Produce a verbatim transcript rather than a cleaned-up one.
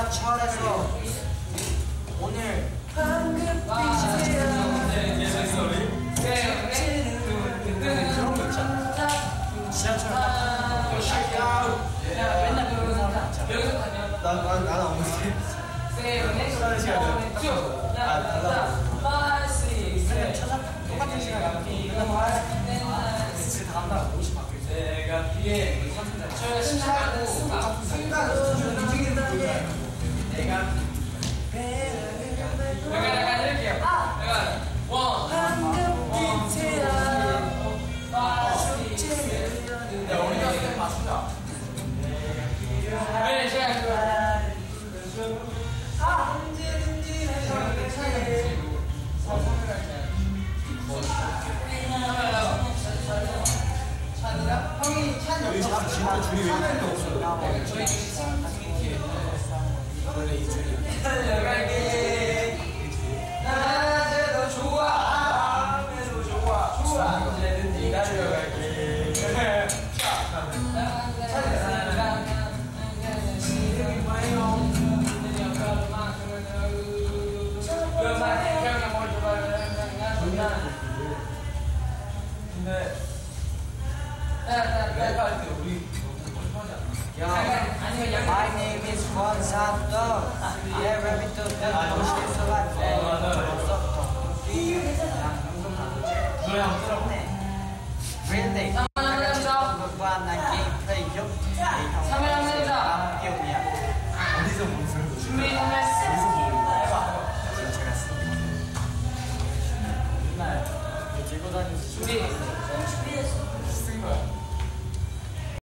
지하철에서 오늘 그런 거 있잖아. 지하철 맨날 그런 사람 있잖아. 나, 나, 나는 없는데. 수다는 시간에 아, 달라고. 맨날 찾아, 똑같은 시간에 집에 다 간다고 오십 바뀌었어. 내가 뒤에 저희가 신나고 순간으로 움직이는데 내가 내가 약간 해볼게요. 내가 원 황금빛이야 야 우리가 스텝 맞추자. 네 제가 그 아! 언제든지 내가 차이가 선을 할때 찬이랑 형이 찬이 여기 참 진짜 줄이 왜 이렇게 없어요? 저희 중에 원래 이 줄이 내려갈게 낮에도 좋아 밤에도 좋아 좋아 언제든지 달려갈게 이름이 뭐예요? 근데 My name is Juan Santo. Yeah, rabbit to the bush is alive. 노래 안 들었네. Real day. 누구와 난 게임 플레이 yok. 카메라 기억이야. 어디서 본 소리? 준비하면 어디서 본 해봐. 지금 제가 쓰는. 맨날 들고 다니면서 준비.